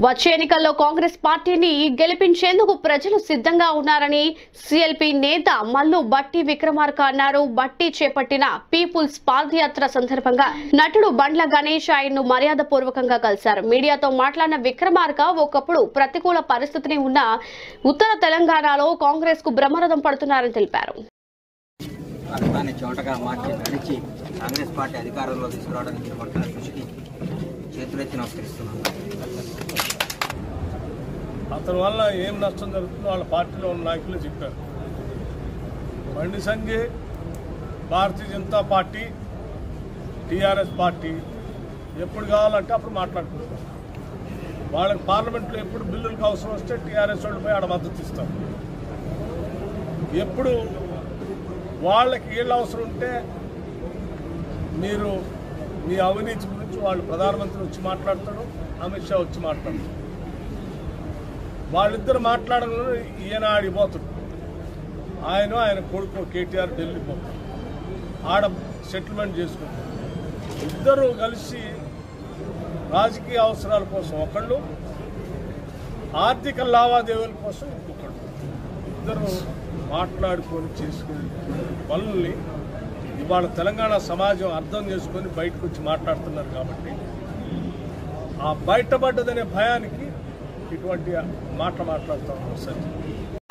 వచ్చే ఎన్నికల్లో కాంగ్రెస్ పార్టీని గెలిపించేందుకు ప్రజలు సిద్ధంగా ఉన్నారని సిఎల్పి నేత మల్లు బట్టి విక్రమార్క అన్నారు. బట్టి చేపట్టిన పీపుల్స్ పాదయాత్ర సందర్భంగా నటుడు బండ్ల గణేష్ ఆయన్ను మర్యాదపూర్వకంగా కలిశారు. మీడియాతో మాట్లాడిన విక్రమార్క ఒకప్పుడు ప్రతికూల పరిస్థితిని ఉన్న ఉత్తర తెలంగాణలో కాంగ్రెస్ కు బ్రహ్మరథం పడుతున్నారని తెలిపారు. కాంగ్రెస్ పార్టీ అధికారంలో తీసుకురావడానికి చేపట్టిన కృషికి చేతులెత్తి నమస్కరిస్తున్నాను. అతని వల్ల ఏం నష్టం జరుగుతుందో వాళ్ళ పార్టీలో ఉన్న నాయకులు చెప్పారు. Bandi Sanjay, Bharatiya Janata party, TRS party ఎప్పుడు కావాలంటే అప్పుడు మాట్లాడుకుంటారు. వాళ్ళకి పార్లమెంట్లో ఎప్పుడు బిల్లులకు అవసరం వస్తే టీఆర్ఎస్ వాళ్ళు పోయి ఆడ మద్దతు ఇస్తారు. ఎప్పుడు వాళ్ళకి ఏళ్ళు అవసరం ఉంటే మీరు మీ అవినీతి గురించి వాళ్ళు ప్రధానమంత్రి వచ్చి మాట్లాడతాడు, అమిత్ షా వచ్చి మాట్లాడతాడు. వాళ్ళిద్దరు మాట్లాడడంలో ఈయన ఆడిపోతాడు. ఆయన కొడుకు కేటీఆర్ ఢిల్లీ పోతాడు, ఆడ సెటిల్మెంట్ చేసుకుంటారు. ఇద్దరు కలిసి రాజకీయ అవసరాల కోసం ఒకళ్ళు, ఆర్థిక లావాదేవీల కోసం ఇంకొకళ్ళు, ఇద్దరు మాట్లాడుకొని చేసుకునే పనుల్ని ఇవాళ తెలంగాణ సమాజం అర్థం చేసుకొని బయటకు వచ్చి మాట్లాడుతున్నారు. కాబట్టి ఆ బయటపడ్డదనే భయానికి ఇటువంటి మాటలు మాట్లాడుతూ ఉన్నారు.